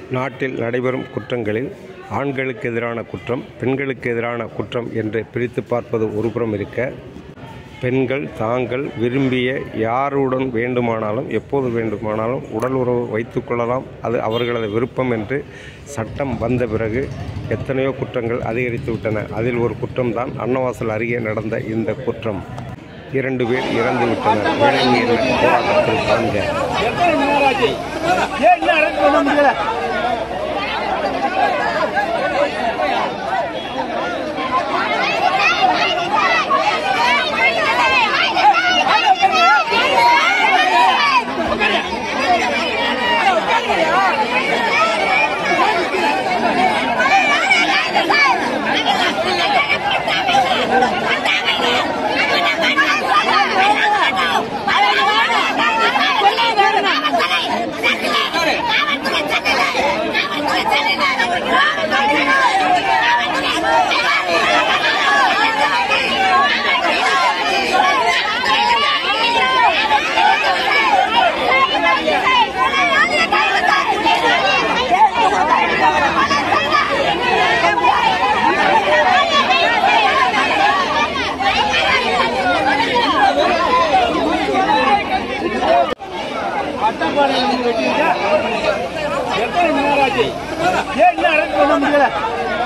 நாட்டில் நடைபெறும் குற்றங்களில் ஆண்களுக்கு எதிரான குற்றம், பெண்களுக்கு எதிரான குற்றம் என்று பிரித்து பார்ப்பது ஒருபுறம் இருக்க, பெண்கள் தாங்கள் விரும்பிய யாருடன் வேண்டுமானாலும் எப்போது வேண்டுமானாலும் உடல் உறவு வைத்து கொள்ளலாம், அது அவர்களது விருப்பம் என்று சட்டம் வந்த பிறகு எத்தனையோ குற்றங்கள் அதிகரித்து விட்டன. அதில் ஒரு குற்றம்தான் அன்னவாசல் அருகே நடந்த இந்த குற்றம். 2 பேர் இறந்து விட்டனர். விலங்கியல் போராட்டத்தில் காண்க. எத்தனை நேரம் ஆச்சு? ஏன் இன்னும் அரெஸ்ட் பண்ண முடியல?